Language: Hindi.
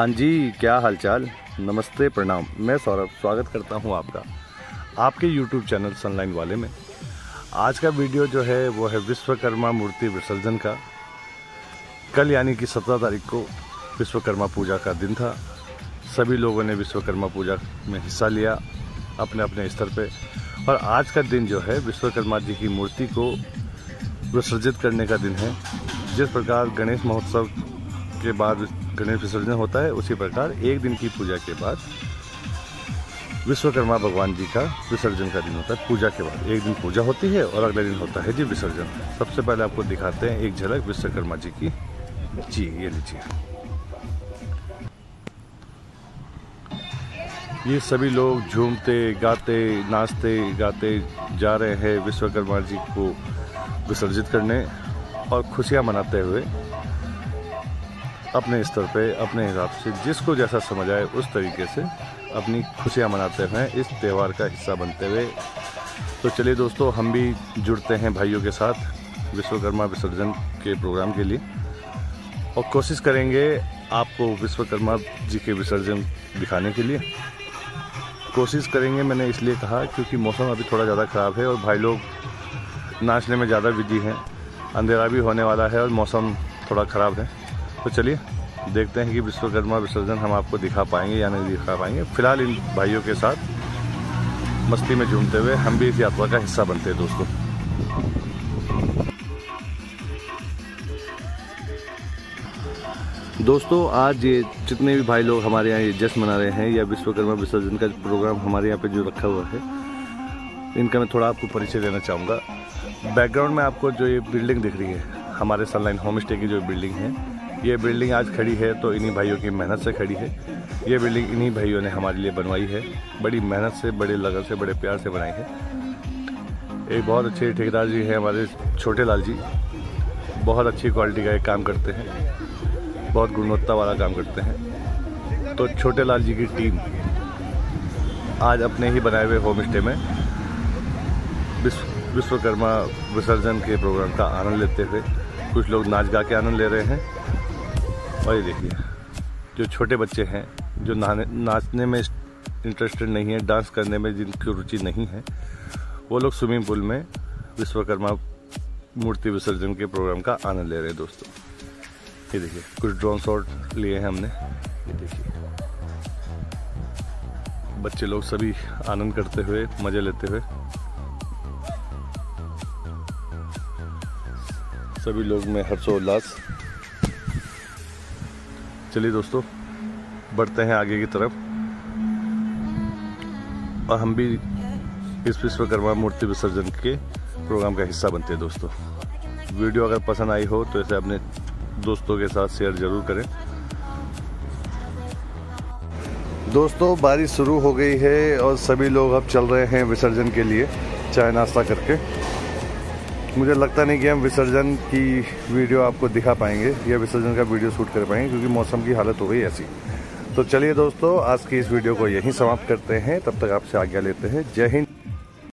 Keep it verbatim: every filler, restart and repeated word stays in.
हाँ जी, क्या हालचाल। नमस्ते, प्रणाम। मैं सौरभ स्वागत करता हूँ आपका आपके यूट्यूब चैनल सनलाइन वाले में। आज का वीडियो जो है वो है विश्वकर्मा मूर्ति विसर्जन का। कल यानी कि सत्रह तारीख को विश्वकर्मा पूजा का दिन था। सभी लोगों ने विश्वकर्मा पूजा में हिस्सा लिया अपने अपने स्तर पे। और आज का दिन जो है विश्वकर्मा जी की मूर्ति को विसर्जित करने का दिन है। जिस प्रकार गणेश महोत्सव के बाद गणेश विसर्जन होता है, उसी प्रकार एक दिन की पूजा के बाद विश्वकर्मा भगवान जी का विसर्जन का दिन होता है। पूजा के बाद एक दिन पूजा होती है और अगले दिन होता है जी विसर्जन। सबसे पहले आपको दिखाते हैं एक झलक विश्वकर्मा जी की। जी ये लीजिए, ये सभी लोग झूमते गाते नाचते गाते जा रहे हैं विश्वकर्मा जी को विसर्जित करने और खुशियां मनाते हुए अपने स्तर पे अपने हिसाब से जिसको जैसा समझ आए उस तरीके से अपनी खुशियां मनाते हुए इस त्यौहार का हिस्सा बनते हुए। तो चलिए दोस्तों, हम भी जुड़ते हैं भाइयों के साथ विश्वकर्मा विसर्जन के प्रोग्राम के लिए और कोशिश करेंगे आपको विश्वकर्मा जी के विसर्जन दिखाने के लिए। कोशिश करेंगे मैंने इसलिए कहा क्योंकि मौसम अभी थोड़ा ज़्यादा ख़राब है और भाई लोग नाचने में ज़्यादा बिजी हैं। अंधेरा भी होने वाला है और मौसम थोड़ा ख़राब है। तो चलिए देखते हैं कि विश्वकर्मा विसर्जन हम आपको दिखा पाएंगे या नहीं दिखा पाएंगे। फिलहाल इन भाइयों के साथ मस्ती में झूमते हुए हम भी इस यात्रा का हिस्सा बनते हैं दोस्तों। दोस्तों आज ये जितने भी भाई लोग हमारे यहाँ ये जश्न मना रहे हैं या विश्वकर्मा विसर्जन का प्रोग्राम हमारे यहाँ पे जो रखा हुआ है, इनका मैं थोड़ा आपको परिचय देना चाहूँगा। बैकग्राउंड में आपको जो ये बिल्डिंग दिख रही है, हमारे सनलाइन होम स्टे की जो बिल्डिंग है, ये बिल्डिंग आज खड़ी है तो इन्हीं भाइयों की मेहनत से खड़ी है। ये बिल्डिंग इन्हीं भाइयों ने हमारे लिए बनवाई है। बड़ी मेहनत से, बड़े लगन से, बड़े प्यार से बनाई है। एक बहुत अच्छे ठेकेदार जी हैं हमारे छोटे लाल जी। बहुत अच्छी क्वालिटी का एक काम करते हैं, बहुत गुणवत्ता वाला काम करते हैं। तो छोटे लाल जी की टीम आज अपने ही बनाए हुए होम स्टे में विश्व विश्वकर्मा विसर्जन के प्रोग्राम का आनंद लेते हुए कुछ लोग नाच गा के आनंद ले रहे हैं। और ये देखिए, जो छोटे बच्चे हैं जो नहाने नाचने में इंटरेस्टेड नहीं है, डांस करने में जिनकी रुचि नहीं है, वो लोग स्विमिंग पूल में विश्वकर्मा मूर्ति विसर्जन के प्रोग्राम का आनंद ले रहे हैं दोस्तों। ये देखिए, कुछ ड्रोन शॉट लिए हैं हमने। ये देखिए, बच्चे लोग सभी आनंद करते हुए, मजे लेते हुए, सभी लोग में हर्षोल्लास। चलिए दोस्तों, बढ़ते हैं आगे की तरफ और हम भी इस विश्वकर्मा मूर्ति विसर्जन के प्रोग्राम का हिस्सा बनते हैं दोस्तों। वीडियो अगर पसंद आई हो तो इसे अपने दोस्तों के साथ शेयर जरूर करें। दोस्तों बारिश शुरू हो गई है और सभी लोग अब चल रहे हैं विसर्जन के लिए चाय नाश्ता करके। मुझे लगता नहीं कि हम विसर्जन की वीडियो आपको दिखा पाएंगे या विसर्जन का वीडियो शूट कर पाएंगे क्योंकि मौसम की हालत हो गई ऐसी। तो चलिए दोस्तों, आज की इस वीडियो को यहीं समाप्त करते हैं। तब तक आपसे आज्ञा लेते हैं। जय हिंद।